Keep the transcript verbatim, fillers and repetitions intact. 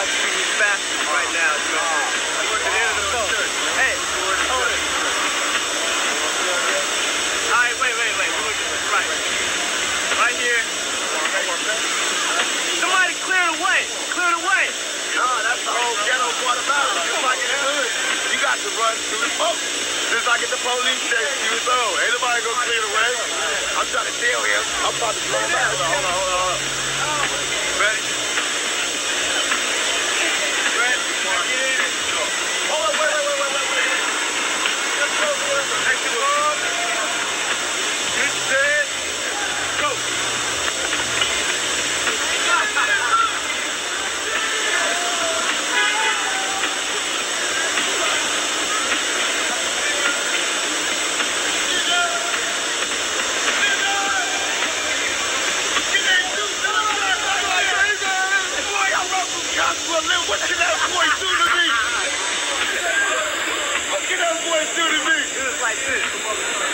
all previous bastards right now. So, I'm at the end of the phone. Hey, hold it. All right, wait, wait, wait. We'll look at this right. Right here. Somebody clear the way. Clear the way. No, that's the whole ghetto part about it. Just like in the hood, you got to run through the smoke. Just like at the police station, you was old. Ain't nobody gonna clear the way. I'm trying to tell him. I'm about to blow him out. Hold on, hold on, hold on. Ready? Ready? Get in. Hold on, wait, wait, wait, wait, wait, wait. Let's go, boys. Exit on. Get set. Go. What can that boy do to me? What can that boy do to me? It was like this.